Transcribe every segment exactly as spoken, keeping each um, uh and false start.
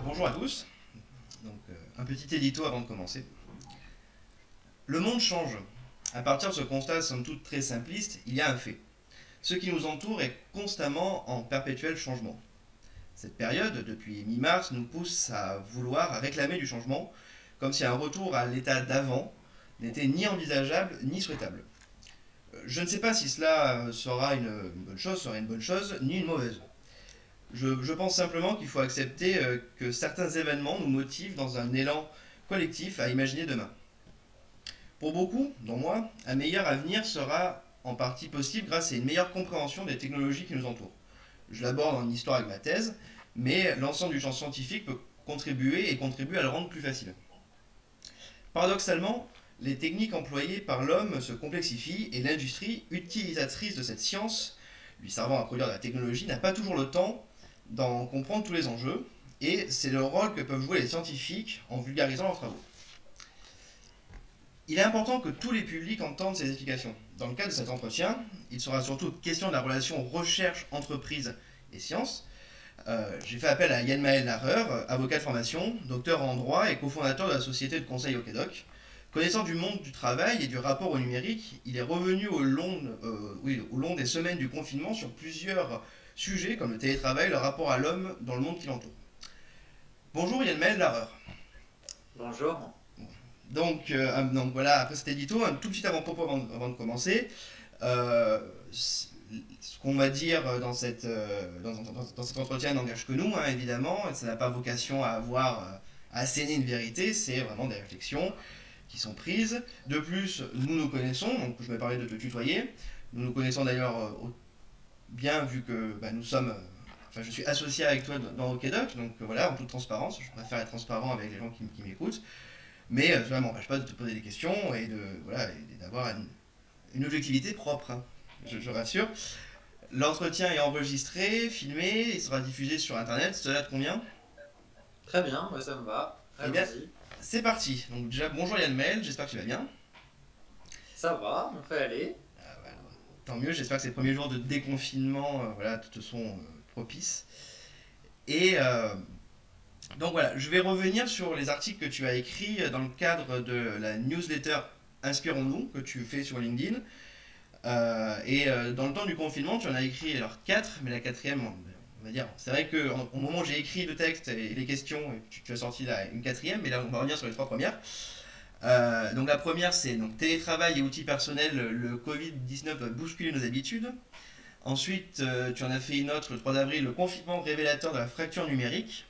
Bonjour à tous. Donc, euh, un petit édito avant de commencer. Le monde change. À partir de ce constat, somme toute très simpliste, il y a un fait. Ce qui nous entoure est constamment en perpétuel changement. Cette période, depuis mi-mars, nous pousse à vouloir à réclamer du changement, comme si un retour à l'état d'avant n'était ni envisageable ni souhaitable. Je ne sais pas si cela sera une bonne chose, sera une bonne chose, ni une mauvaise. Je, je pense simplement qu'il faut accepter euh, que certains événements nous motivent dans un élan collectif à imaginer demain. Pour beaucoup, dont moi, un meilleur avenir sera en partie possible grâce à une meilleure compréhension des technologies qui nous entourent. Je l'aborde en histoire avec ma thèse, mais l'ensemble du champ scientifique peut contribuer et contribue à le rendre plus facile. Paradoxalement, les techniques employées par l'homme se complexifient et l'industrie utilisatrice de cette science, lui servant à produire de la technologie, n'a pas toujours le temps d'en comprendre tous les enjeux, et c'est le rôle que peuvent jouer les scientifiques en vulgarisant leurs travaux. Il est important que tous les publics entendent ces explications. Dans le cadre de cet entretien, il sera surtout question de la relation recherche, entreprise et science. Euh, J'ai fait appel à Yann-Maël Larreur, avocat de formation, docteur en droit et cofondateur de la société de conseil OKDoc. Connaissant du monde du travail et du rapport au numérique, il est revenu au long, euh, oui, au long des semaines du confinement sur plusieurs sujets comme le télétravail, le rapport à l'homme dans le monde qui l'entoure. Bonjour Yann-Maël Larreur. Bonjour. Donc, euh, donc voilà, après cet édito, un tout petit avant-propos avant, avant, de commencer. Euh, ce qu'on va dire dans, cette, euh, dans, dans, dans cet entretien n'engage que nous, hein, évidemment. Ça n'a pas vocation à avoir euh, à asséner une vérité, c'est vraiment des réflexions qui sont prises. De plus, nous nous connaissons, donc je vais parler de te tutoyer. Nous nous connaissons d'ailleurs euh, bien vu que bah, nous sommes... Euh, enfin, je suis associé avec toi dans OKDoc, donc euh, voilà, en toute transparence. Je préfère être transparent avec les gens qui, qui m'écoutent. Mais euh, cela ne m'empêche pas de te poser des questions et de voilà, d'avoir une, une objectivité propre, hein, je, je rassure. L'entretien est enregistré, filmé, il sera diffusé sur internet, cela te convient? Très bien, moi ça me va. Eh bien, Allons-y. c'est parti. Donc déjà, bonjour Yann-Maël, j'espère que tu vas bien. Ça va, on fait aller. Ah, bah, alors, tant mieux, j'espère que ces premiers jours de déconfinement euh, voilà, te sont euh, propices. Et euh, donc voilà, je vais revenir sur les articles que tu as écrits dans le cadre de la newsletter Inspirons-nous que tu fais sur LinkedIn. Euh, et euh, dans le temps du confinement, tu en as écrit alors quatre, mais la quatrième, on, on va dire, c'est vrai qu'au moment où j'ai écrit le texte et les questions, tu, tu as sorti là, une quatrième, mais là on va revenir sur les trois premières. Euh, donc la première c'est donc télétravail et outils personnels, le Covid dix-neuf va bousculer nos habitudes. Ensuite, euh, tu en as fait une autre le trois avril, le confinement révélateur de la fracture numérique.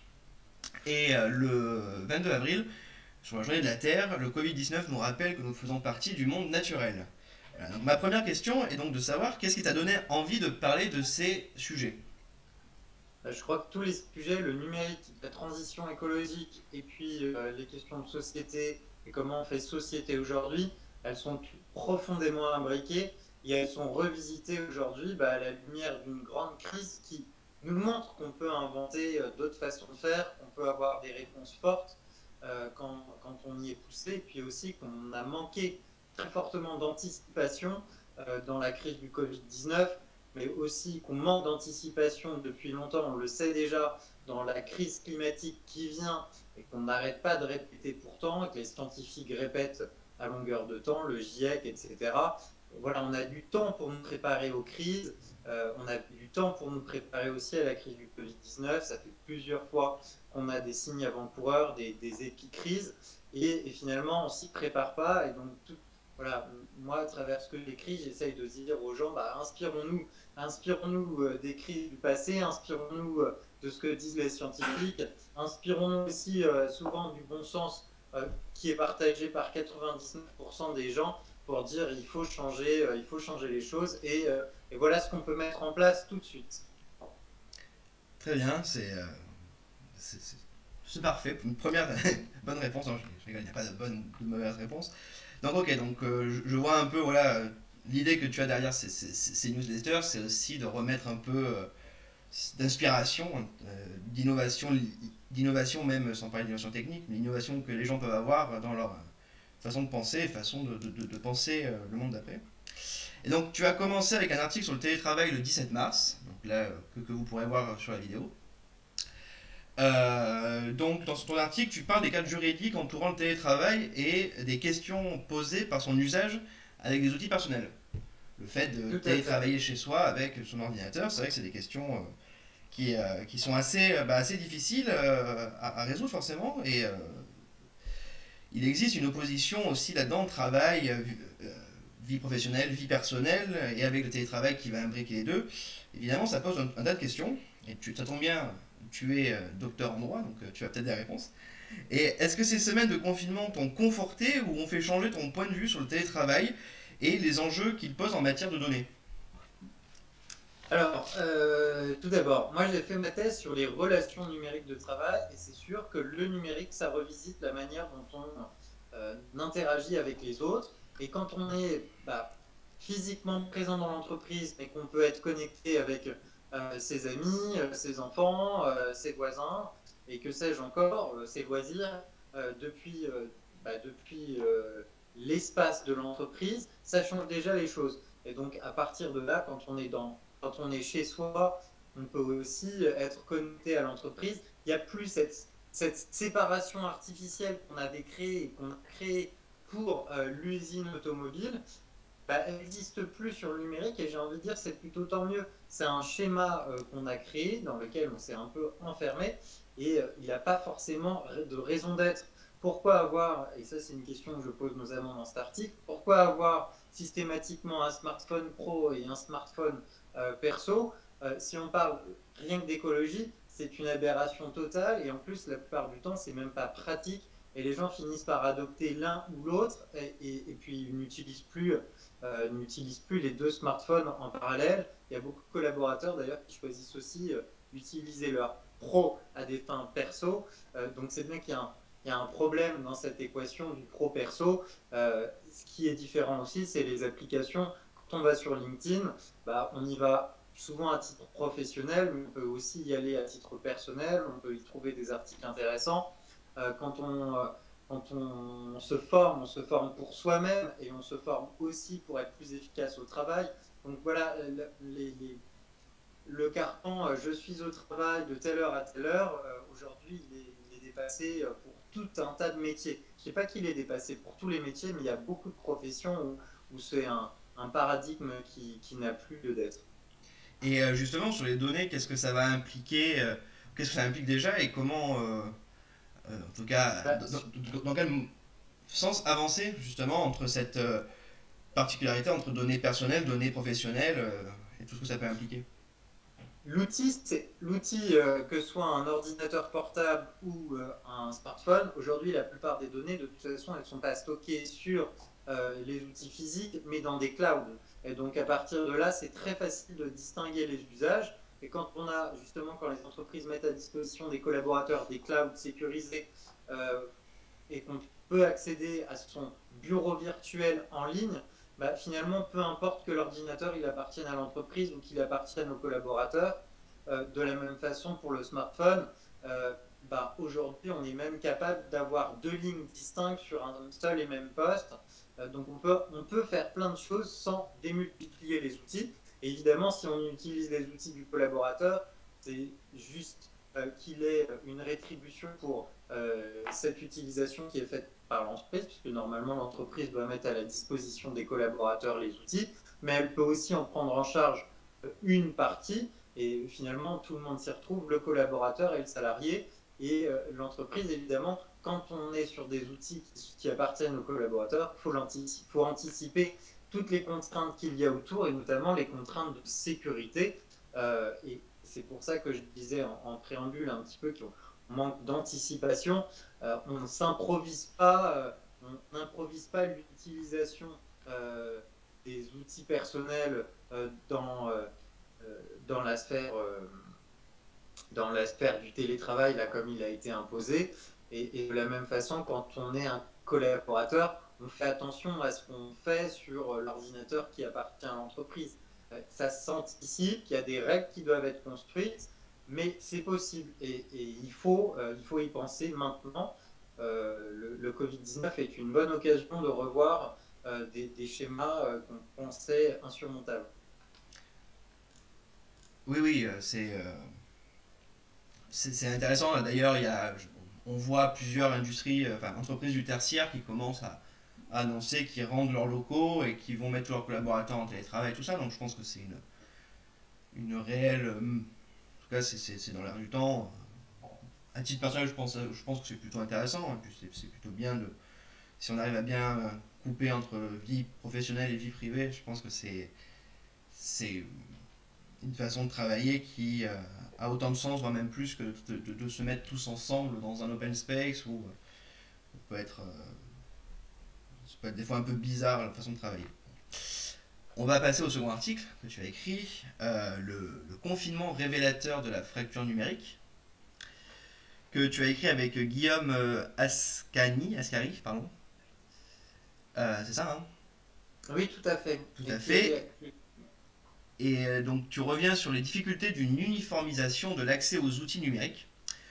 Et euh, le vingt-deux avril, sur la journée de la Terre, le Covid dix-neuf nous rappelle que nous faisons partie du monde naturel. Voilà, donc ma première question est donc de savoir qu'est-ce qui t'a donné envie de parler de ces sujets. Euh, Je crois que tous les sujets, le numérique, la transition écologique et puis euh, les questions de société et comment on fait société aujourd'hui, elles sont toutes profondément imbriquées et elles sont revisitées aujourd'hui bah, à la lumière d'une grande crise qui nous montre qu'on peut inventer euh, d'autres façons de faire, qu'on peut avoir des réponses fortes euh, quand, quand on y est poussé, et puis aussi qu'on a manqué très fortement d'anticipation euh, dans la crise du Covid dix-neuf, mais aussi qu'on manque d'anticipation depuis longtemps, on le sait déjà, dans la crise climatique qui vient et qu'on n'arrête pas de répéter pourtant, et que les scientifiques répètent à longueur de temps, le GIEC, et cetera. Voilà, on a du temps pour nous préparer aux crises, euh, on a du temps pour nous préparer aussi à la crise du Covid dix-neuf, ça fait plusieurs fois qu'on a des signes avant-coureurs, des, des épicrises, et, et finalement on ne s'y prépare pas, et donc tout, voilà, moi, à travers ce que j'écris, j'essaye de dire aux gens, bah, inspirons-nous, inspirons-nous euh, des crises du passé, inspirons-nous euh, de ce que disent les scientifiques, inspirons-nous aussi euh, souvent du bon sens euh, qui est partagé par quatre-vingt-dix-neuf pour cent des gens pour dire il faut changer, euh, il faut changer les choses et, euh, et voilà ce qu'on peut mettre en place tout de suite. Très bien, c'est euh, c'est- c'est- c'est parfait. Une première bonne réponse. Non, je, je rigole, il n'y a pas de bonne ou de mauvaise réponse. Donc ok, donc euh, je, je vois un peu voilà euh, l'idée que tu as derrière ces, ces- ces newsletters, c'est aussi de remettre un peu euh, d'inspiration, euh, d'innovation, d'innovation même sans parler d'innovation technique, mais l'innovation que les gens peuvent avoir dans leur euh, façon de penser, façon de, de- de- de penser euh, le monde d'après. Et donc tu as commencé avec un article sur le télétravail le dix-sept mars, donc là euh, que, que vous pourrez voir sur la vidéo. Euh, donc, dans ton article, tu parles des cadres juridiques entourant le télétravail et des questions posées par son usage avec des outils personnels. Le fait de Tout à fait. télétravailler chez soi avec son ordinateur, c'est vrai que c'est des questions euh, qui, euh, qui sont assez, euh, bah, assez difficiles euh, à, à résoudre forcément. Et euh, il existe une opposition aussi là-dedans, travail, euh, euh, vie professionnelle, vie personnelle, et avec le télétravail qui va imbriquer les deux. Évidemment, ça pose un, un tas de questions. Et tu, ça tombe bien, tu es euh, docteur en droit, donc euh, tu as peut-être des réponses. Et est-ce que ces semaines de confinement t'ont conforté ou ont fait changer ton point de vue sur le télétravail et les enjeux qu'il pose en matière de données? Alors, euh, tout d'abord, moi j'ai fait ma thèse sur les relations numériques de travail et c'est sûr que le numérique, ça revisite la manière dont on euh, interagit avec les autres. Et quand on est bah, physiquement présent dans l'entreprise, mais qu'on peut être connecté avec euh, ses amis, euh, ses enfants, euh, ses voisins, et que sais-je encore, euh, ses loisirs, euh, depuis, euh, bah, depuis euh, l'espace de l'entreprise, ça change déjà les choses. Et donc, à partir de là, quand on est dans quand on est chez soi, on peut aussi être connecté à l'entreprise. Il n'y a plus cette, cette séparation artificielle qu'on avait créée, qu'on a créée pour euh, l'usine automobile. Bah, elle n'existe plus sur le numérique et j'ai envie de dire c'est plutôt tant mieux. C'est un schéma euh, qu'on a créé dans lequel on s'est un peu enfermé et euh, il n'a pas forcément de raison d'être. Pourquoi avoir, et ça c'est une question que je pose notamment dans cet article, pourquoi avoir systématiquement un smartphone pro et un smartphone euh, perso euh, Si on parle rien que d'écologie, c'est une aberration totale et en plus la plupart du temps c'est même pas pratique et les gens finissent par adopter l'un ou l'autre et, et, et puis ils n'utilisent plus euh, n'utilisent plus les deux smartphones en parallèle. Il y a beaucoup de collaborateurs d'ailleurs qui choisissent aussi euh, d'utiliser leur pro à des fins perso. Euh, donc c'est bien qu'il y a un, il y a un problème dans cette équation du pro-perso. Euh, ce qui est différent aussi, c'est les applications. Quand on va sur LinkedIn, bah, on y va souvent à titre professionnel, mais on peut aussi y aller à titre personnel, on peut y trouver des articles intéressants. Euh, quand on, euh, quand on se forme, on se forme pour soi-même et on se forme aussi pour être plus efficace au travail. Donc voilà, les, les, le carton euh, je suis au travail de telle heure à telle heure, euh, aujourd'hui il est, il est dépassé euh, pour tout un tas de métiers. Je ne sais pas qu'il est dépassé pour tous les métiers, mais il y a beaucoup de professions où, où c'est un, un paradigme qui, qui n'a plus lieu d'être. Et euh, justement, sur les données, qu'est-ce que ça va impliquer euh, qu'est-ce que ça implique déjà et comment, euh, euh, en tout cas, Bah, dans, dans- dans quel sens avancer justement entre cette euh, particularité entre données personnelles, données professionnelles euh, et tout ce que ça peut impliquer? L'outil, c'est l'outil, euh, que ce soit un ordinateur portable ou euh, un smartphone. Aujourd'hui, la plupart des données, de toute façon, elles ne sont pas stockées sur euh, les outils physiques, mais dans des clouds. Et donc, à partir de là, c'est très facile de distinguer les usages. Et quand on a, justement, quand les entreprises mettent à disposition des collaborateurs des clouds sécurisés euh, et qu'on peut accéder à son bureau virtuel en ligne, bah, finalement, peu importe que l'ordinateur il appartienne à l'entreprise ou qu'il appartienne aux collaborateurs, euh, de la même façon pour le smartphone, euh, bah, aujourd'hui on est même capable d'avoir deux lignes distinctes sur un seul et même poste. Euh, donc on peut, on peut faire plein de choses sans démultiplier les outils. Et évidemment, si on utilise les outils du collaborateur, c'est juste euh, qu'il ait une rétribution pour euh, cette utilisation qui est faite par l'entreprise, puisque normalement l'entreprise doit mettre à la disposition des collaborateurs les outils, mais elle peut aussi en prendre en charge euh, une partie, et finalement tout le monde s'y retrouve, le collaborateur et le salarié, et euh, l'entreprise évidemment, quand on est sur des outils qui, qui appartiennent aux collaborateurs, il faut, faut anticiper toutes les contraintes qu'il y a autour, et notamment les contraintes de sécurité, euh, et c'est pour ça que je disais en, en préambule un petit peu qu'on manque d'anticipation. Euh, on ne s'improvise pas, euh, on n'improvise pas l'utilisation euh, des outils personnels euh, dans, euh, dans, la sphère, euh, dans la sphère du télétravail, là, comme il a été imposé. Et, et de la même façon, quand on est un collaborateur, on fait attention à ce qu'on fait sur l'ordinateur qui appartient à l'entreprise. Ça s'anticipe, il y a des règles qui doivent être construites, mais c'est possible et, et il, faut, euh, il faut y penser maintenant. Euh, le, le covid dix-neuf est une bonne occasion de revoir euh, des, des, schémas euh, qu'on pensait insurmontables. Oui, oui, euh, c'est euh, c'est intéressant. D'ailleurs, il y a, on voit plusieurs industries, enfin entreprises du tertiaire qui commencent à, à annoncer qu'ils rendent leurs locaux et qui vont mettre leurs collaborateurs en télétravail et tout ça. Donc je pense que c'est une, une réelle... En tout cas, c'est dans l'air du temps. À titre personnel, je pense, je pense que c'est plutôt intéressant. Et puis c'est plutôt bien de... Si on arrive à bien couper entre vie professionnelle et vie privée, je pense que c'est c'est une façon de travailler qui euh, a autant de sens, voire même plus que de, de, de se mettre tous ensemble dans un open space où on peut être, euh, ça peut être des fois un peu bizarre la façon de travailler. On va passer au second article que tu as écrit, euh, le, le confinement révélateur de la fracture numérique, que tu as écrit avec Guillaume euh, Ascani, Ascari, pardon. Euh, c'est ça, hein? Oui, tout à fait. Tout à fait. Et euh, donc tu reviens sur les difficultés d'une uniformisation de l'accès aux outils numériques.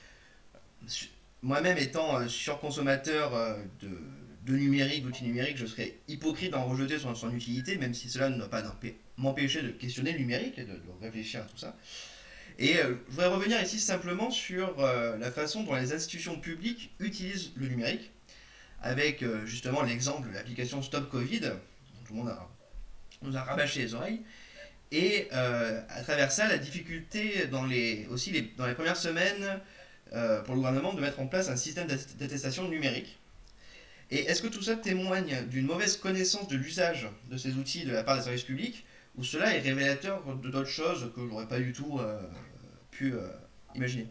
Moi-même étant euh, surconsommateur euh, de, de numérique, d'outils numériques, je serais hypocrite d'en rejeter son, son utilité, même si cela ne doit pas m'empêcher de questionner le numérique et de, de réfléchir à tout ça. Et euh, je voudrais revenir ici simplement sur euh, la façon dont les institutions publiques utilisent le numérique, avec euh, justement l'exemple de l'application Stop Covid, dont tout le monde a, nous a rabâché les oreilles, et euh, à travers ça, la difficulté dans les, aussi les, dans les premières semaines euh, pour le gouvernement de mettre en place un système d'attestation numérique. Et est-ce que tout ça témoigne d'une mauvaise connaissance de l'usage de ces outils de la part des services publics, ou cela est révélateur de d'autres choses que je n'aurais pas du tout euh, pu euh, imaginer?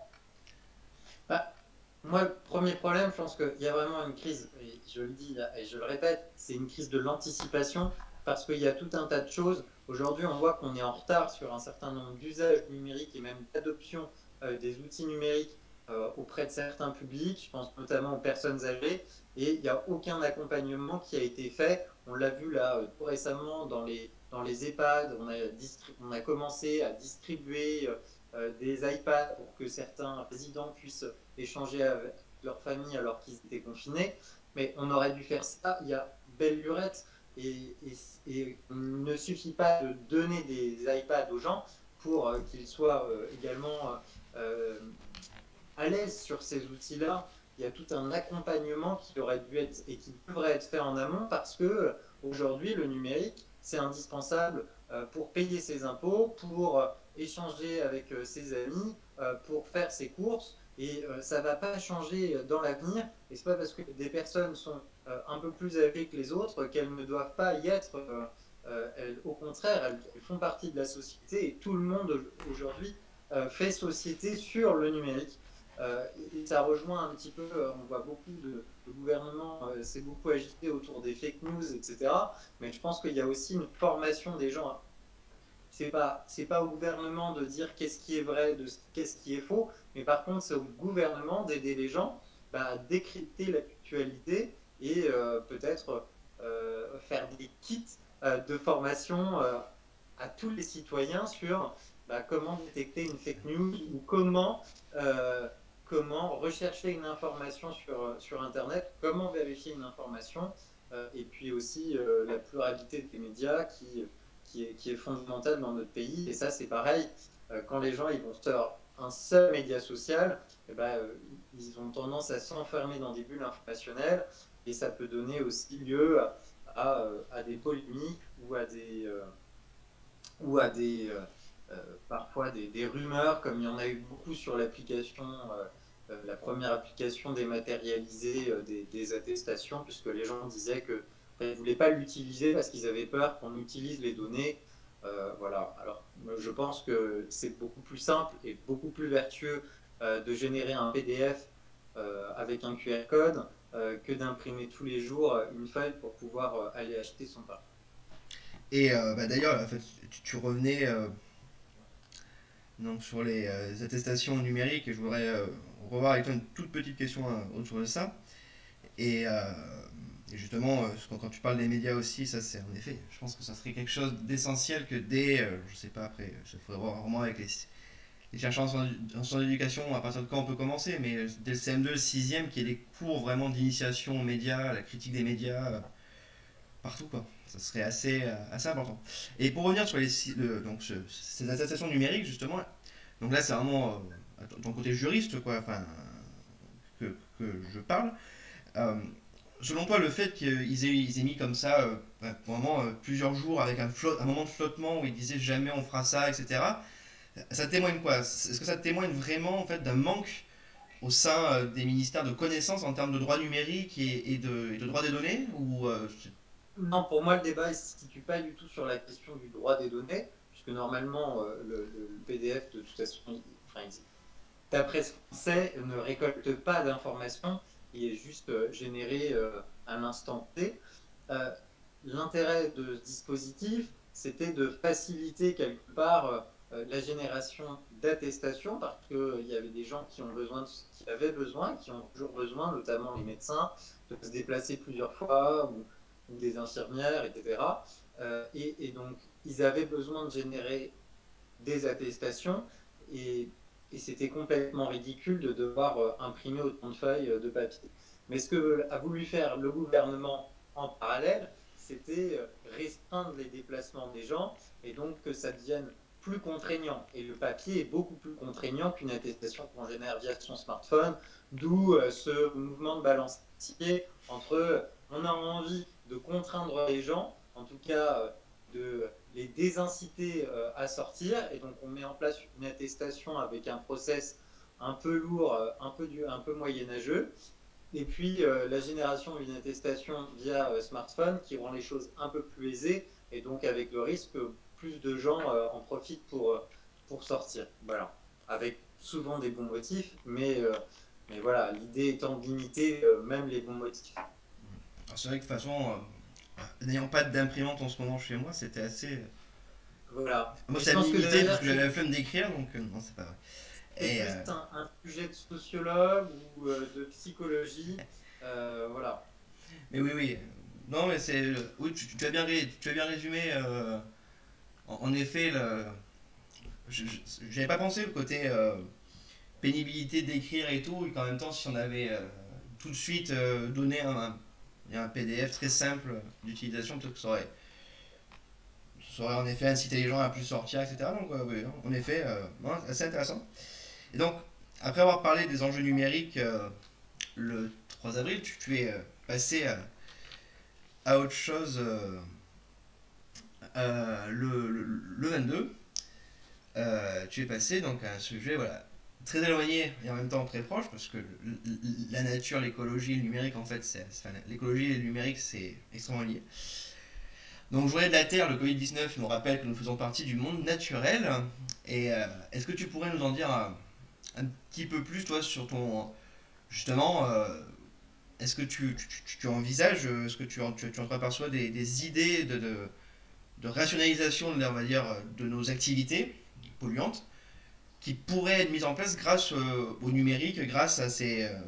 Bah, moi, le premier problème, je pense qu'il y a vraiment une crise, et je le dis et je le répète, c'est une crise de l'anticipation, parce qu'il y a tout un tas de choses. Aujourd'hui, on voit qu'on est en retard sur un certain nombre d'usages numériques et même d'adoption euh, des outils numériques euh, auprès de certains publics. Je pense notamment aux personnes âgées. Et il n'y a aucun accompagnement qui a été fait. On l'a vu là tout récemment dans les, dans les EHPAD. On a, on a commencé à distribuer euh, des iPads pour que certains résidents puissent échanger avec leur famille alors qu'ils étaient confinés. Mais on aurait dû faire ça il y a belle lurette. Et, et, et il ne suffit pas de donner des iPads aux gens pour euh, qu'ils soient euh, également euh, à l'aise sur ces outils-là. Il y a tout un accompagnement qui aurait dû être et qui devrait être fait en amont parce que aujourd'hui le numérique c'est indispensable euh, pour payer ses impôts, pour euh, échanger avec euh, ses amis, euh, pour faire ses courses. Et euh, ça ne va pas changer dans l'avenir. Et ce n'est pas parce que des personnes sont euh, un peu plus âgées que les autres qu'elles ne doivent pas y être. Euh, euh, elles, au contraire, elles, elles font partie de la société et tout le monde aujourd'hui euh, fait société sur le numérique. Euh, et ça rejoint un petit peu, euh, on voit beaucoup de, de gouvernements euh, s'est beaucoup agité autour des fake news, et cetera. Mais je pense qu'il y a aussi une formation des gens. C'est pas, c'est pas au gouvernement de dire qu'est-ce qui est vrai, de qu'est-ce qui est faux, mais par contre c'est au gouvernement d'aider les gens bah, à décrypter l'actualité et euh, peut-être euh, faire des kits euh, de formation euh, à tous les citoyens sur bah, comment détecter une fake news ou comment, euh, comment rechercher une information sur, sur Internet, comment vérifier une information, euh, et puis aussi euh, la pluralité des médias qui Qui est, qui est fondamentale dans notre pays. Et ça, c'est pareil, euh, quand les gens ils vont sur un seul média social, eh ben, euh, ils ont tendance à s'enfermer dans des bulles informationnelles et ça peut donner aussi lieu à, à, à des polémiques ou à des, euh, ou à des euh, euh, parfois des, des rumeurs, comme il y en a eu beaucoup sur l'application, euh, euh, la première application dématérialisée euh, des, des attestations, puisque les gens disaient que ils ne voulaient pas l'utiliser parce qu'ils avaient peur qu'on utilise les données. Euh, voilà. Alors, je pense que c'est beaucoup plus simple et beaucoup plus vertueux euh, de générer un P D F euh, avec un Q R code euh, que d'imprimer tous les jours une feuille pour pouvoir euh, aller acheter son pain. Et euh, bah, d'ailleurs, en fait, tu, tu revenais euh, donc, sur les euh, attestations numériques et je voudrais euh, revoir avec toi une toute petite question euh, autour de ça. Et. Euh, Et justement, euh, quand tu parles des médias aussi, ça c'est en effet, je pense que ça serait quelque chose d'essentiel que dès, euh, je sais pas après, il faudrait voir vraiment avec les, les chercheurs en sciences d'éducation à partir de quand on peut commencer, mais dès le C M deux, le sixième, qu'il y ait des cours vraiment d'initiation aux médias, à la critique des médias, euh, partout quoi. Ça serait assez, euh, assez important. Et pour revenir sur les, le, donc, ce, ces attestations numériques justement, donc là c'est vraiment... Euh, ton côté juriste, quoi, enfin, que, que je parle. Euh, Selon toi, le fait qu'ils aient, ils aient mis comme ça, euh, vraiment euh, plusieurs jours avec un, flot, un moment de flottement où ils disaient jamais on fera ça, et cetera. Ça témoigne quoi? Est-ce que ça témoigne vraiment en fait d'un manque au sein euh, des ministères de connaissances en termes de droit numérique et, et de, et de droit des données ou euh, Non, pour moi, le débat ne se situe pas du tout sur la question du droit des données, puisque normalement, euh, le, le, le P D F, de toute façon, il, enfin, il, d'après ce qu'on sait, ne récolte pas d'informations, il est juste euh, généré euh, à l'instant T. Euh, L'intérêt de ce dispositif, c'était de faciliter quelque part euh, la génération d'attestations, parce qu'il euh, y avait des gens qui, ont besoin de, qui avaient besoin, qui ont toujours besoin, notamment les médecins, de se déplacer plusieurs fois, ou, ou des infirmières, et cetera. Euh, et, et donc, ils avaient besoin de générer des attestations, et, et c'était complètement ridicule de devoir euh, imprimer autant de feuilles euh, de papier. Mais ce que a voulu faire le gouvernement en parallèle, c'était euh, restreindre les déplacements des gens et donc que ça devienne plus contraignant. Et le papier est beaucoup plus contraignant qu'une attestation qu'on génère via son smartphone, d'où euh, ce mouvement de balancier entre euh, on a envie de contraindre les gens, en tout cas euh, de les désinciter euh, à sortir, et donc on met en place une attestation avec un process un peu lourd, euh, un peu, du, un peu moyenâgeux, et puis euh, la génération d'une attestation via euh, smartphone qui rend les choses un peu plus aisées, et donc avec le risque que plus de gens euh, en profitent pour, euh, pour sortir. Voilà. Avec souvent des bons motifs, mais, euh, mais voilà, l'idée étant de limiter euh, même les bons motifs. c'est vrai que de toute façon, euh, n'ayant pas d'imprimante en ce moment chez moi, c'était assez. Voilà. Moi, Mais je ça me pense que limitait parce derrière, que j'avais la flemme d'écrire, donc euh, non, c'est pas vrai. c'est Et plus euh, un, un sujet de sociologue ou euh, de psychologie. Euh, voilà. mais oui, oui. Non, mais c'est. Oui, tu, tu as bien, tu as bien résumé. Euh, en, en effet, le, je j'avais pas pensé le côté euh, pénibilité d'écrire et tout, et qu'en même temps, si on avait euh, tout de suite euh, donné un, un, un P D F très simple d'utilisation, peut-être que ça aurait, ça aurait en effet incité les gens à plus sortir, et cetera. Donc, euh, oui, en effet, euh, non, assez intéressant. Et donc, après avoir parlé des enjeux numériques euh, le trois avril, tu, tu es euh, passé à, à autre chose euh, euh, le, le, le vingt-deux. Euh, tu es passé donc à un sujet voilà, très éloigné et en même temps très proche parce que la nature, l'écologie et le numérique, en fait, c'est, enfin, l'écologie et le numérique, c'est extrêmement lié. Donc, Journée de la Terre, le covid dix-neuf nous rappelle que nous faisons partie du monde naturel. Et euh, est-ce que tu pourrais nous en dire un, un petit peu plus, toi, sur ton. Justement, euh, est-ce que tu, tu, tu envisages, est-ce que tu, tu, tu entreaperçois des, des idées de, de, de rationalisation, on va dire, de nos activités polluantes qui pourraient être mises en place grâce euh, au numérique, grâce à ces, euh,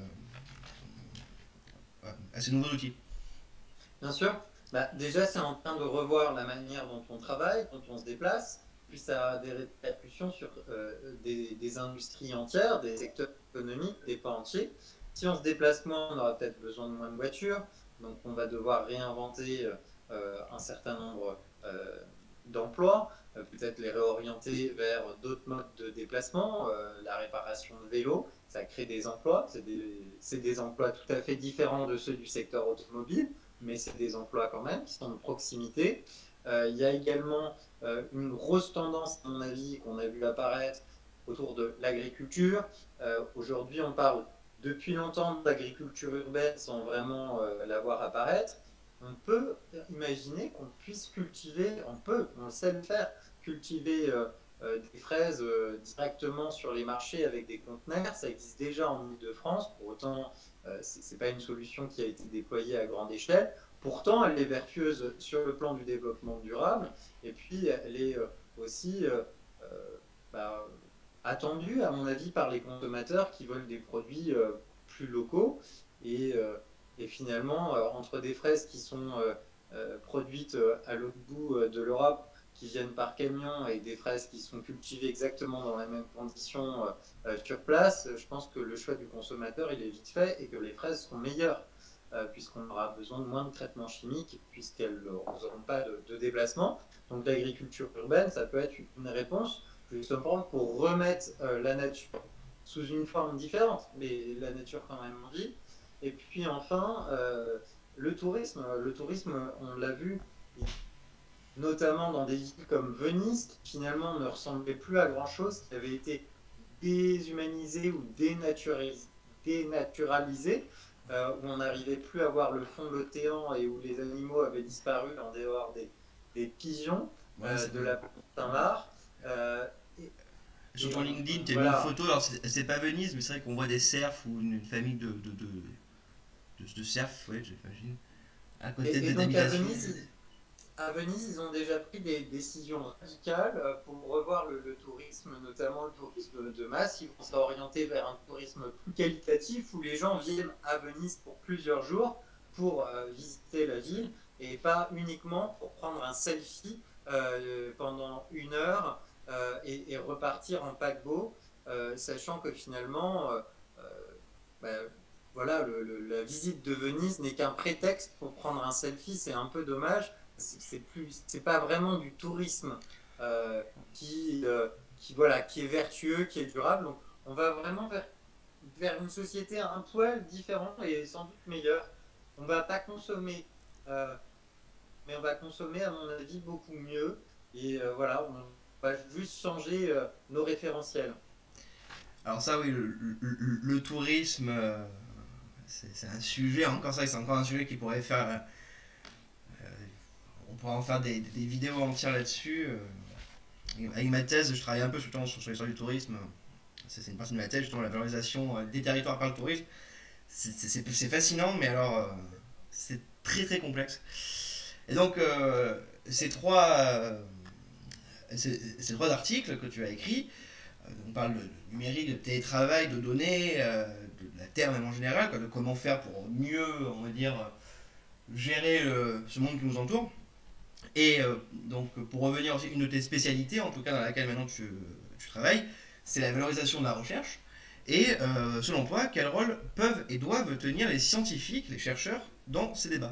à ces nouveaux outils? Bien sûr. Bah, déjà, c'est en train de revoir la manière dont on travaille, dont on se déplace. Puis ça a des répercussions sur euh, des, des industries entières, des secteurs économiques, des pans entiers. Si on se déplace moins, on aura peut-être besoin de moins de voitures. Donc on va devoir réinventer euh, un certain nombre euh, d'emplois, euh, peut-être les réorienter vers d'autres modes de déplacement, euh, la réparation de vélos, ça crée des emplois, c'est des, c'est des emplois tout à fait différents de ceux du secteur automobile, mais c'est des emplois quand même qui sont de proximité. Euh, il y a également euh, une grosse tendance, à mon avis, qu'on a vu apparaître autour de l'agriculture. Euh, aujourd'hui, on parle depuis longtemps d'agriculture urbaine sans vraiment euh, la voir apparaître. On peut imaginer qu'on puisse cultiver, on peut, on sait le faire, cultiver euh, euh, des fraises euh, directement sur les marchés avec des conteneurs. Ça existe déjà en Ile-de-France, pour autant, euh, ce n'est pas une solution qui a été déployée à grande échelle. Pourtant, elle est vertueuse sur le plan du développement durable, et puis elle est euh, aussi euh, euh, bah, attendue, à mon avis, par les consommateurs qui veulent des produits euh, plus locaux. Et, euh, et finalement, euh, entre des fraises qui sont euh, euh, produites euh, à l'autre bout euh, de l'Europe, qui viennent par camion, et des fraises qui sont cultivées exactement dans les mêmes conditions euh, euh, sur place, je pense que le choix du consommateur, il est vite fait, et que les fraises seront meilleures, euh, puisqu'on aura besoin de moins de traitements chimiques, puisqu'elles n'auront pas de, de déplacement. Donc l'agriculture urbaine, ça peut être une réponse, justement pour remettre euh, la nature sous une forme différente, mais la nature quand même en vie. Et puis enfin, euh, le tourisme, le tourisme, on l'a vu, notamment dans des villes comme Venise, qui finalement ne ressemblait plus à grand-chose, qui avait été déshumanisé ou dénaturisé, dénaturalisé, euh, où on n'arrivait plus à voir le fond de l'océan et où les animaux avaient disparu en dehors des, des pigeons Ouais, euh, de la Saint-Marc. Euh, et, sur et ton on, LinkedIn, on, tu as mis une voilà. photo, alors c'est c'est pas Venise, mais c'est vrai qu'on voit des cerfs ou une, une famille de, de, de, de, de cerfs, ouais, j'imagine, à côté Et, et de donc à d'habitations. Venise, À Venise, ils ont déjà pris des décisions radicales euh, pour revoir le, le tourisme, notamment le tourisme de masse. Ils vont s'orienter vers un tourisme plus qualitatif où les gens viennent à Venise pour plusieurs jours pour euh, visiter la ville et pas uniquement pour prendre un selfie euh, pendant une heure euh, et, et repartir en paquebot, euh, sachant que finalement, euh, euh, bah, voilà, le, le, la visite de Venise n'est qu'un prétexte pour prendre un selfie. C'est un peu dommage. C'est plus, c'est pas vraiment du tourisme euh, qui, euh, qui, voilà, qui est vertueux, qui est durable. Donc, on va vraiment vers, vers une société un poil différente et sans doute meilleure. On va pas consommer, euh, mais on va consommer, à mon avis, beaucoup mieux. Et euh, voilà, on va juste changer euh, nos référentiels. Alors ça, oui, le, le, le- le tourisme, euh, c'est c'est un sujet, encore ça, c'est encore un sujet qui pourrait faire... euh, on pourrait en faire des, des vidéos entières là-dessus. euh. Avec ma thèse, je travaille un peu justement sur, sur l'histoire du tourisme. C'est c'est une partie de ma thèse, justement, la valorisation euh, des territoires par le tourisme. C'est c'est- c'est fascinant, mais alors, euh, c'est très très complexe. Et donc, euh, ces trois... euh, ces, ces trois articles que tu as écrits, euh, on parle de numérique, de télétravail, de données, euh, de la Terre même en général, quoi, de comment faire pour mieux, on va dire, gérer le- ce monde qui nous entoure. Et euh, donc, pour revenir aussi, une de tes spécialités, en tout cas dans laquelle maintenant tu, tu travailles, c'est la valorisation de la recherche. Et euh, selon toi, quel rôle peuvent et doivent tenir les scientifiques, les chercheurs, dans ces débats?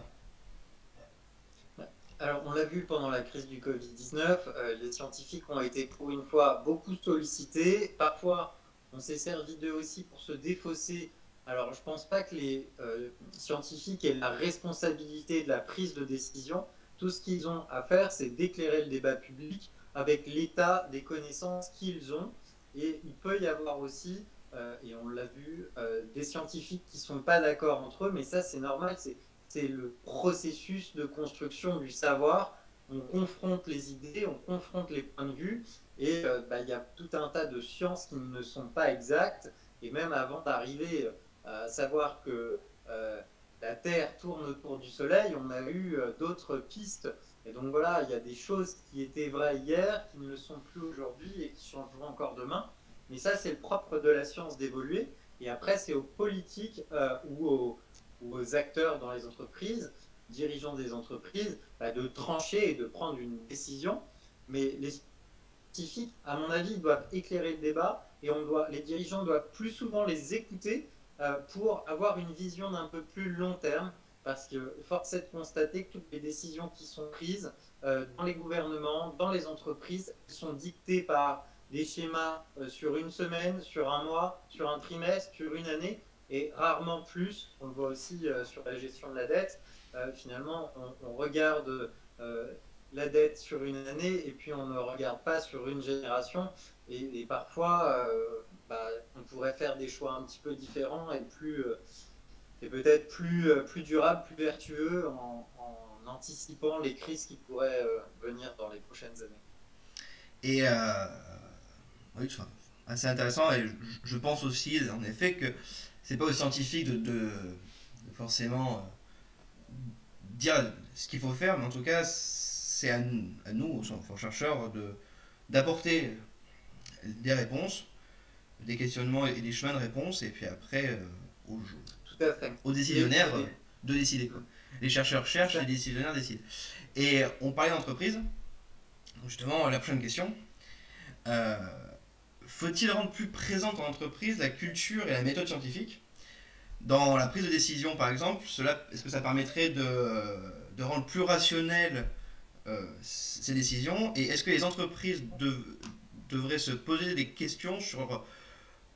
Alors, on l'a vu pendant la crise du Covid dix-neuf, euh, les scientifiques ont été pour une fois beaucoup sollicités. Parfois, on s'est servi d'eux aussi pour se défausser. Alors, je ne pense pas que les euh, scientifiques aient la responsabilité de la prise de décision. Tout ce qu'ils ont à faire, c'est d'éclairer le débat public avec l'état des connaissances qu'ils ont. Et il peut y avoir aussi, euh, et on l'a vu, euh, des scientifiques qui ne sont pas d'accord entre eux, mais ça, c'est normal. C'est c'est le processus de construction du savoir. On confronte les idées, on confronte les points de vue, et euh, bah, il y a tout un tas de sciences qui ne sont pas exactes. Et même avant d'arriver à savoir que euh, la Terre tourne autour du Soleil, on a eu euh, d'autres pistes. Et donc voilà, il y a des choses qui étaient vraies hier, qui ne le sont plus aujourd'hui et qui changeront encore demain. Mais ça, c'est le propre de la science d'évoluer. Et après, c'est aux politiques euh, ou aux ou aux acteurs dans les entreprises, dirigeants des entreprises, bah, de trancher et de prendre une décision. Mais les scientifiques, à mon avis, doivent éclairer le débat et on doit, les dirigeants doivent plus souvent les écouter euh, pour avoir une vision d'un peu plus long terme. Parce que force est de constater que toutes les décisions qui sont prises euh, dans les gouvernements, dans les entreprises, sont dictées par des schémas euh, sur une semaine, sur un mois, sur un trimestre, sur une année, et rarement plus. On le voit aussi euh, sur la gestion de la dette. Euh, finalement, on, on regarde euh, la dette sur une année et puis on ne regarde pas sur une génération. Et, et parfois, euh, bah, on pourrait faire des choix un petit peu différents et plus euh, et peut-être plus, euh, plus durables, plus vertueux en, en anticipant les crises qui pourraient euh, venir dans les prochaines années. Et euh, oui, enfin, assez intéressant. Et je, je pense aussi, en effet, que c'est pas aux scientifiques de, de, de forcément euh, dire ce qu'il faut faire, mais en tout cas, c'est à, à nous, aux chercheurs, de, d'apporter des réponses, des questionnements et des chemins de réponse, et puis après, euh, aux, Tout à fait. aux Les, décisionnaires euh, les, de décider. Quoi. Les chercheurs cherchent, ça, les décisionnaires décident. Et on parlait d'entreprise, justement, la prochaine question. Euh, Faut-il rendre plus présente en entreprise la culture et la méthode scientifique dans la prise de décision, par exemple? Cela, est-ce que ça permettrait de, de rendre plus rationnel euh, ces décisions? Et est-ce que les entreprises de, devraient se poser des questions sur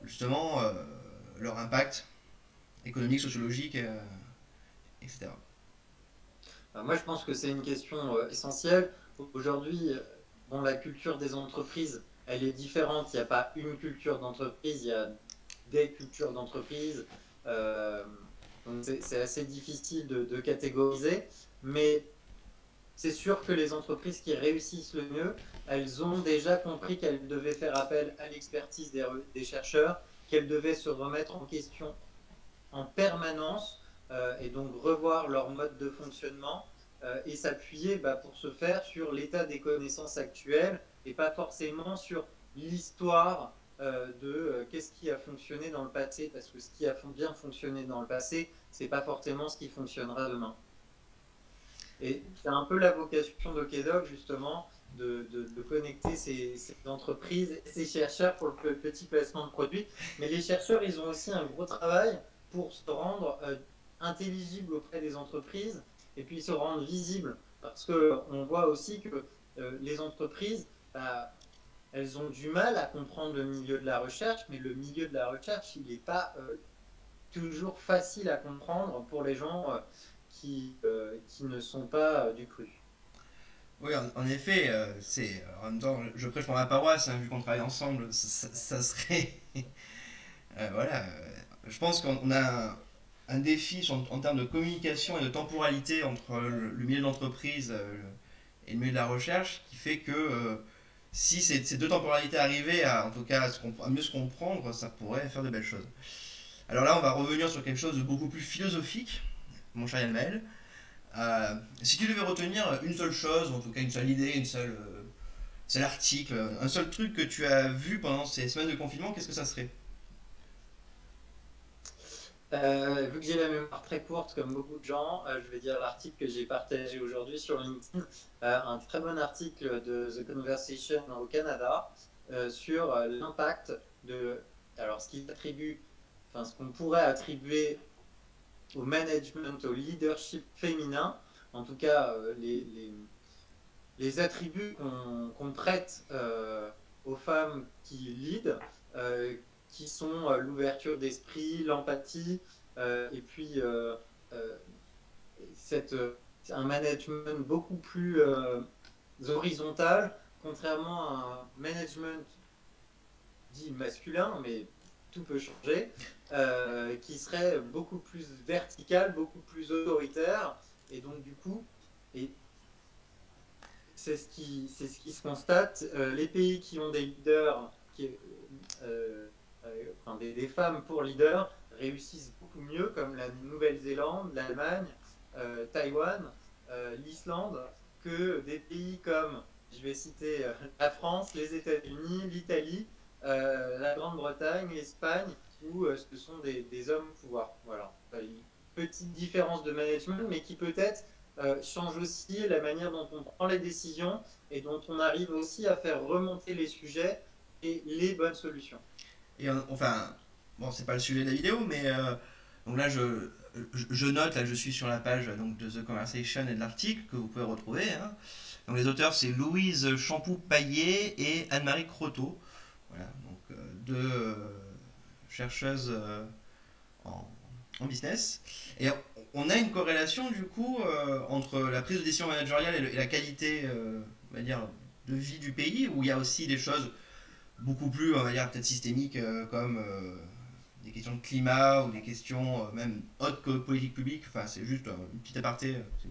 justement euh, leur impact économique, sociologique, euh, et cetera. Alors moi, je pense que c'est une question euh, essentielle. Aujourd'hui, euh, bon, la culture des entreprises, elle est différente. Il n'y a pas une culture d'entreprise, il y a des cultures d'entreprise. Euh, donc c'est c'est assez difficile de, de catégoriser. Mais c'est sûr que les entreprises qui réussissent le mieux, elles ont déjà compris qu'elles devaient faire appel à l'expertise des, des chercheurs, qu'elles devaient se remettre en question en permanence euh, et donc revoir leur mode de fonctionnement euh, et s'appuyer bah, pour ce faire sur l'état des connaissances actuelles et pas forcément sur l'histoire euh, de euh, qu'est-ce qui a fonctionné dans le passé, parce que ce qui a bien fonctionné dans le passé, c'est pas forcément ce qui fonctionnera demain. Et c'est un peu la vocation d'Okedog, justement, de, de, de connecter ces, ces, entreprises et ces chercheurs pour le petit placement de produits. Mais les chercheurs, ils ont aussi un gros travail pour se rendre euh, intelligibles auprès des entreprises et puis se rendre visibles. Parce qu'on voit aussi que euh, les entreprises, bah, elles ont du mal à comprendre le milieu de la recherche, mais le milieu de la recherche, il n'est pas euh, toujours facile à comprendre pour les gens euh, qui, euh, qui ne sont pas euh, du cru. Oui, en, en effet, euh, c'est. En même temps, je prêche pour ma paroisse, hein, vu qu'on travaille ensemble, ça, ça serait. euh, voilà. euh, Je pense qu'on a un, un défi sur- en termes de communication et de temporalité entre le, le milieu de l'entreprise euh, et le milieu de la recherche qui fait que euh, si ces, ces deux temporalités arrivaient à, en tout cas, à, se à mieux se comprendre, ça pourrait faire de belles choses. Alors là, on va revenir sur quelque chose de beaucoup plus philosophique, mon cher Yann Maël. Euh, si tu devais retenir une seule chose, ou en tout cas une seule idée, une seule, euh, seul article, un seul truc que tu as vu pendant ces semaines de confinement, qu'est-ce que ça serait? Euh, vu que j'ai la mémoire très courte, comme beaucoup de gens, euh, je vais dire l'article que j'ai partagé aujourd'hui sur LinkedIn, euh, un très bon article de The Conversation au Canada euh, sur euh, l'impact de, alors ce qu'il attribue, enfin ce qu'on pourrait attribuer au management, au leadership féminin, en tout cas euh, les, les, les, attributs qu'on qu'on prête euh, aux femmes qui lead, euh, qui sont euh, l'ouverture d'esprit, l'empathie, euh, et puis euh, euh, cette, un management beaucoup plus euh, horizontal, contrairement à un management dit masculin, mais tout peut changer, euh, qui serait beaucoup plus vertical, beaucoup plus autoritaire, et donc du coup, et c'est ce qui, c'est ce qui se constate, euh, les pays qui ont des leaders, qui, euh, euh, enfin des, des femmes pour leaders, réussissent beaucoup mieux, comme la Nouvelle-Zélande, l'Allemagne, euh, Taïwan, euh, l'Islande, que des pays comme, je vais citer euh, la France, les États-Unis, l'Italie, euh, la Grande-Bretagne, l'Espagne, où euh, ce sont des, des hommes au pouvoir. Voilà. Une petite différence de management, mais qui peut-être euh, change aussi la manière dont on prend les décisions et dont on arrive aussi à faire remonter les sujets et les bonnes solutions. Et euh, enfin, bon, c'est pas le sujet de la vidéo, mais euh, donc là, je, je, je note, là, je suis sur la page donc, de The Conversation et de l'article que vous pouvez retrouver. Hein. Donc les auteurs, c'est Louise Champoux-Paillet et Anne-Marie Croteau. Voilà, donc euh, deux euh, chercheuses euh, en, en business. Et on a une corrélation du coup euh, entre la prise de décision managériale et, le, et la qualité, euh, on va dire, de vie du pays, où il y a aussi des choses beaucoup plus, on va dire, peut-être systémiques, euh, comme euh, des questions de climat ou des questions euh, même autres que politique publique. Enfin, c'est juste euh, une petite aparté. euh,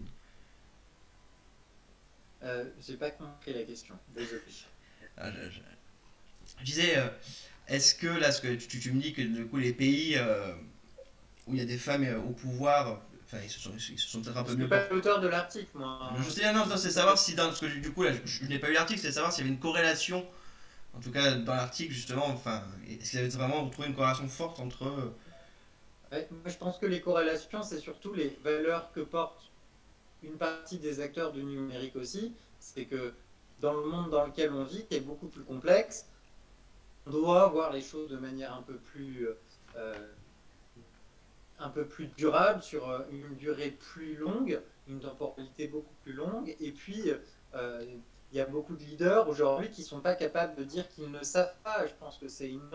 Euh, J'ai pas compris la question, désolé. Ah, je, je- je disais, euh, est-ce que là, ce que tu, tu me dis que du coup les pays euh, où il y a des femmes euh, au pouvoir, enfin, ils se sont, ils se sont peut-être un Je peu suis mieux pas portés. l'auteur de l'article, moi. Je sais bien, non, non, c'est savoir si dans ce que du coup là, je, je n'ai pas eu l'article, c'est savoir s'il y avait une corrélation, en tout cas dans l'article justement, enfin, est-ce qu'il y avait vraiment trouvé une corrélation forte entre euh, Ouais, moi, je pense que les corrélations, c'est surtout les valeurs que portent une partie des acteurs du numérique aussi. C'est que dans le monde dans lequel on vit, qui est beaucoup plus complexe, on doit voir les choses de manière un peu plus, euh, un peu plus durable, sur euh, une durée plus longue, une temporalité beaucoup plus longue. Et puis, euh, il y a beaucoup de leaders aujourd'hui qui ne sont pas capables de dire qu'ils ne savent pas. Je pense que c'est une erreur.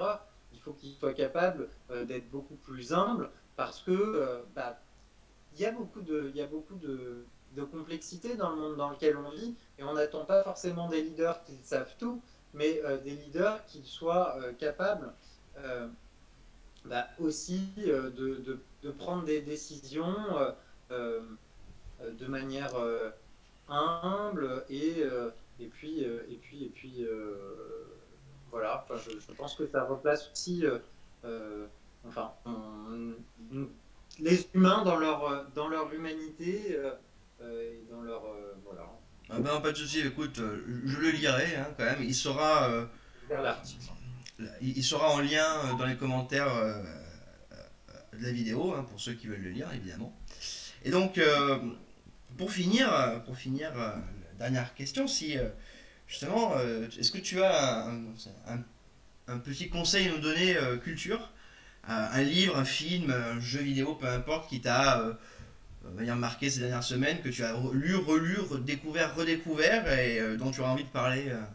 il faut qu'il soit capable euh, d'être beaucoup plus humble parce que euh, bah, il y a beaucoup de, il y a beaucoup de, de complexité dans le monde dans lequel on vit et on n'attend pas forcément des leaders qui savent tout, mais euh, des leaders qui soient euh, capables euh, bah, aussi euh, de, de, de, prendre des décisions euh, euh, de manière euh, humble et, euh, et puis, euh, et puis, et puis euh, voilà, enfin, je, je, pense que ça replace aussi euh, euh, enfin, on, on, les humains dans leur, dans leur humanité euh, euh, et dans leur. Euh, voilà. Ah ben, pas de souci, écoute, euh, je le lirai hein, quand même. Il sera, euh, Vers l'article. il sera en lien euh, dans les commentaires euh, de la vidéo, hein, pour ceux qui veulent le lire, évidemment. Et donc, euh, pour finir, pour finir, euh, dernière question, si euh, justement, euh, est-ce que tu as un, un, un petit conseil à nous donner euh, culture, un livre, un film, un jeu vidéo, peu importe, qui t'a euh, manière marqué ces dernières semaines, que tu as lu, relu, redécouvert, redécouvert et euh, dont tu as envie de parler euh.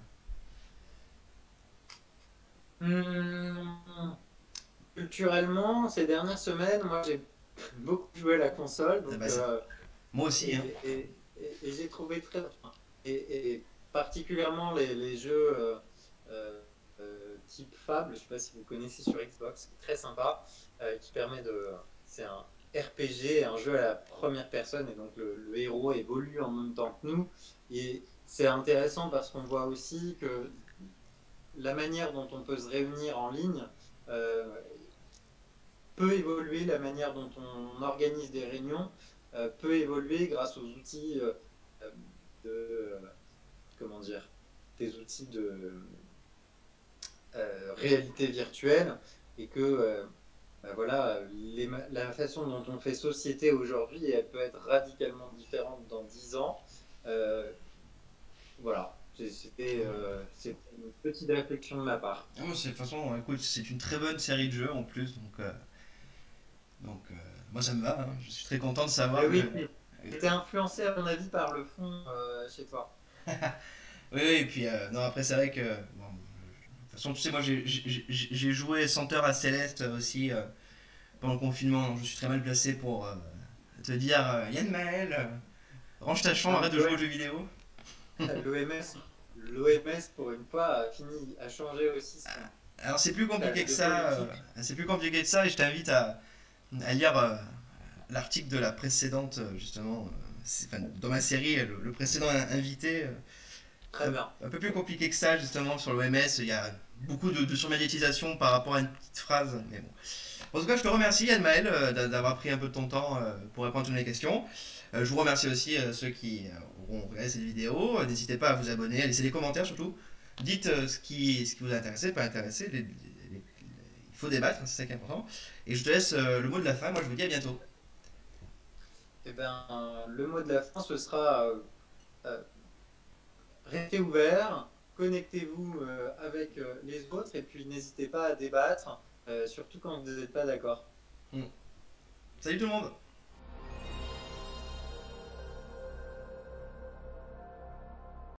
Hum, culturellement, ces dernières semaines, moi j'ai beaucoup joué à la console, donc, Ah bah, euh, moi aussi. et, Hein. et, et, et j'ai trouvé très. Enfin, et, et particulièrement les, les jeux euh, euh, euh, type Fable, je ne sais pas si vous connaissez sur Xbox, qui est très sympa, euh, qui permet de. C'est un R P G, un jeu à la première personne, et donc le, le héros évolue en même temps que nous. Et c'est intéressant parce qu'on voit aussi que la manière dont on peut se réunir en ligne euh, peut évoluer, la manière dont on organise des réunions euh, peut évoluer grâce aux outils euh, de, euh, comment dire, des outils de euh, réalité virtuelle et que euh, bah voilà, les, la façon dont on fait société aujourd'hui, elle peut être radicalement différente dans dix ans. Euh, voilà, c'était euh, une petite réflexion de ma part. Ah, moi, de toute façon, écoute, c'est une très bonne série de jeux en plus, donc, euh, donc euh, moi ça me va. Hein. Je suis très content de savoir Mais que. oui, tu été influencé à mon avis par le fond euh, chez toi. Oui, oui, et puis euh, non, après c'est vrai que. Bon, de toute façon, tu sais, moi j'ai- j'ai j'ai joué cent heures à Céleste aussi euh, pendant le confinement, donc je suis très mal placé pour euh, te dire euh, Yann Maël, euh, range ta chambre, arrête de jouer aux jeux vidéo. L'O M S, l'O M S pour une fois a fini, a changé aussi son Alors c'est plus compliqué que de ça, euh, politique. c'est plus compliqué que ça, et je t'invite à, à lire euh, l'article de la précédente, euh, justement, euh, c'est- enfin, dans ma série, le, le précédent invité, euh, Très un, bien. un peu plus compliqué que ça, justement, sur l'O M S, il y a beaucoup de, de surmédiatisation par rapport à une petite phrase, mais bon. En tout cas, je te remercie, Yann Maël, euh, d'a- d'avoir pris un peu de ton temps euh, pour répondre à toutes mes questions. Euh, je vous remercie aussi euh, ceux qui euh, auront regardé cette vidéo. Euh, N'hésitez pas à vous abonner, à laisser des commentaires surtout. Dites euh, ce, qui, ce qui vous a intéressé, pas intéressé. Les- les- les- il faut débattre, hein, c'est ça qui est important. Et je te laisse euh, le mot de la fin. Moi, je vous dis à bientôt. Eh ben, euh, le mot de la fin, ce sera euh, euh, restez ouverts, connectez-vous euh, avec euh, les autres et puis n'hésitez pas à débattre, euh, surtout quand vous n'êtes pas d'accord. Hmm. Salut tout le monde!